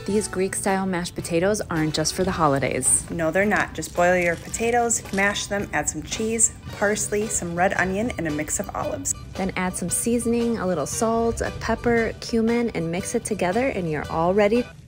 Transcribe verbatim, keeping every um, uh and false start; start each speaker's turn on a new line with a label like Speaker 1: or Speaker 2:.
Speaker 1: These Greek-style mashed potatoes aren't just for the holidays.
Speaker 2: No, they're not. Just boil your potatoes, mash them, add some cheese, parsley, some red onion, and a mix of olives.
Speaker 1: Then add some seasoning, a little salt, a pepper, cumin, and mix it together and you're all ready.